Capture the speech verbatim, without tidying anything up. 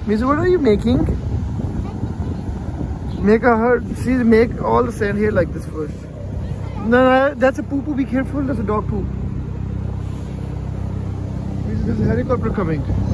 Mizu, what are you making? Make a her. See, make all the sand here like this first. No, no, that's a poo poo. Be careful. That's a dog poop. There's a helicopter coming.